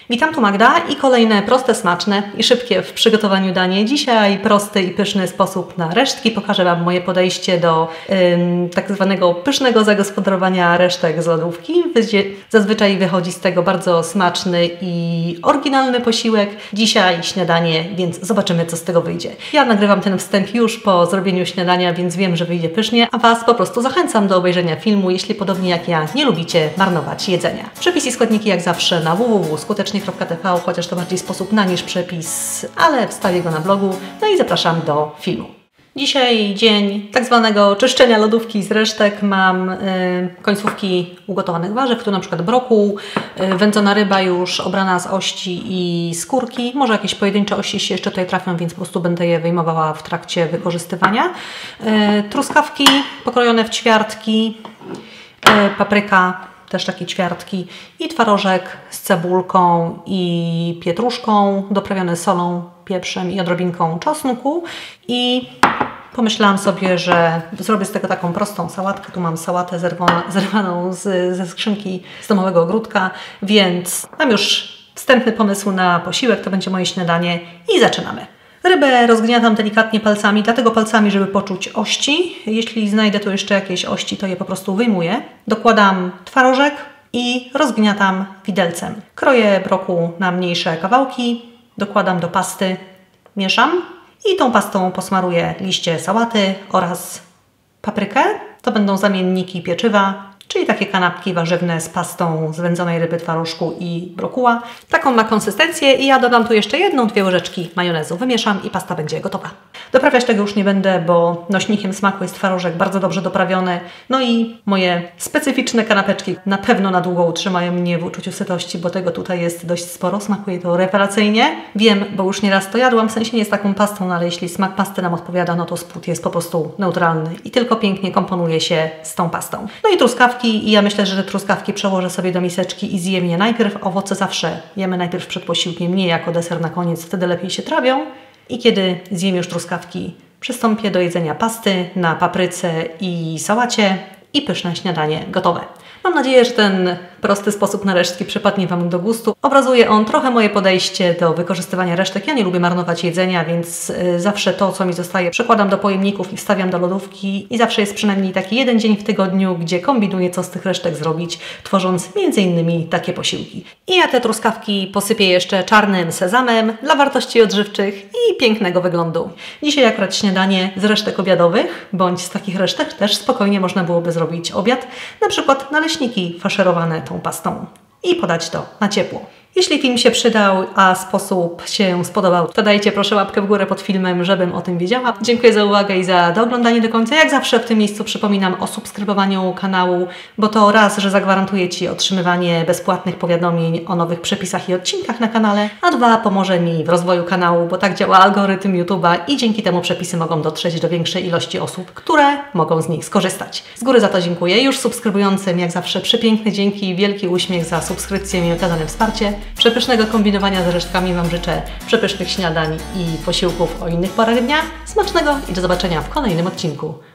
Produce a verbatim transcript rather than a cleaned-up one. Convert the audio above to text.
Witam, tu Magda i kolejne proste, smaczne i szybkie w przygotowaniu danie. Dzisiaj prosty i pyszny sposób na resztki. Pokażę Wam moje podejście do ym, tak zwanego pysznego zagospodarowania resztek z lodówki. Zazwyczaj wychodzi z tego bardzo smaczny i oryginalny posiłek. Dzisiaj śniadanie, więc zobaczymy, co z tego wyjdzie. Ja nagrywam ten wstęp już po zrobieniu śniadania, więc wiem, że wyjdzie pysznie, a Was po prostu zachęcam do obejrzenia filmu, jeśli podobnie jak ja nie lubicie marnować jedzenia. Przepis i składniki jak zawsze na w w w kropka skutecznie kropka t v, chociaż to bardziej sposób na niż przepis, ale wstawię go na blogu. No i zapraszam do filmu. Dzisiaj dzień tak zwanego czyszczenia lodówki z resztek. Mam y, końcówki ugotowanych warzyw, tu na przykład brokuł, y, wędzona ryba już obrana z ości i skórki. Może jakieś pojedyncze ości się jeszcze tutaj trafią, więc po prostu będę je wyjmowała w trakcie wykorzystywania. Y, truskawki pokrojone w ćwiartki, y, papryka, też takie ćwiartki i twarożek z cebulką i pietruszką, doprawiony solą, pieprzem i odrobinką czosnku. I pomyślałam sobie, że zrobię z tego taką prostą sałatkę. Tu mam sałatę zerwana, zerwaną z, ze skrzynki z domowego ogródka, więc mam już wstępny pomysł na posiłek. To będzie moje śniadanie i zaczynamy. Rybę rozgniatam delikatnie palcami, dlatego palcami, żeby poczuć ości. Jeśli znajdę tu jeszcze jakieś ości, to je po prostu wyjmuję. Dokładam twarożek i rozgniatam widelcem. Kroję brokuł na mniejsze kawałki, dokładam do pasty, mieszam i tą pastą posmaruję liście sałaty oraz paprykę. To będą zamienniki pieczywa, czyli takie kanapki warzywne z pastą z wędzonej ryby, twarożku i brokuła. Taką ma konsystencję i ja dodam tu jeszcze jedną, dwie łyżeczki majonezu. Wymieszam i pasta będzie gotowa. Doprawiać tego już nie będę, bo nośnikiem smaku jest twarożek bardzo dobrze doprawiony. No i moje specyficzne kanapeczki na pewno na długo utrzymają mnie w uczuciu sytości, bo tego tutaj jest dość sporo. Smakuje to rewelacyjnie. Wiem, bo już nieraz to jadłam, w sensie nie jest taką pastą, no ale jeśli smak pasty nam odpowiada, no to spód jest po prostu neutralny i tylko pięknie komponuje się z tą pastą. No i truskawki. I ja myślę, że te truskawki przełożę sobie do miseczki i zjem je najpierw. Owoce zawsze jemy najpierw przed posiłkiem, nie jako deser na koniec, wtedy lepiej się trawią. I kiedy zjem już truskawki, przystąpię do jedzenia pasty na papryce i sałacie i pyszne śniadanie gotowe. Mam nadzieję, że ten prosty sposób na resztki przypadnie Wam do gustu. Obrazuje on trochę moje podejście do wykorzystywania resztek. Ja nie lubię marnować jedzenia, więc zawsze to, co mi zostaje, przekładam do pojemników i wstawiam do lodówki. I zawsze jest przynajmniej taki jeden dzień w tygodniu, gdzie kombinuję, co z tych resztek zrobić, tworząc między innymi takie posiłki. I ja te truskawki posypię jeszcze czarnym sezamem dla wartości odżywczych i pięknego wyglądu. Dzisiaj akurat śniadanie z resztek obiadowych, bądź z takich resztek też spokojnie można byłoby zrobić obiad. Na przykład naleśniki faszerowane tą pastą i podać to na ciepło. Jeśli film się przydał, a sposób się spodobał, to dajcie proszę łapkę w górę pod filmem, żebym o tym wiedziała. Dziękuję za uwagę i za dooglądanie do końca. Jak zawsze w tym miejscu przypominam o subskrybowaniu kanału, bo to raz, że zagwarantuje Ci otrzymywanie bezpłatnych powiadomień o nowych przepisach i odcinkach na kanale, a dwa, pomoże mi w rozwoju kanału, bo tak działa algorytm YouTube'a i dzięki temu przepisy mogą dotrzeć do większej ilości osób, które mogą z nich skorzystać. Z góry za to dziękuję. Już subskrybującym jak zawsze przepiękne dzięki i wielki uśmiech za subskrypcję i okazane wsparcie. Przepysznego kombinowania z resztkami Wam życzę, przepysznych śniadań i posiłków o innych porach dnia. Smacznego i do zobaczenia w kolejnym odcinku.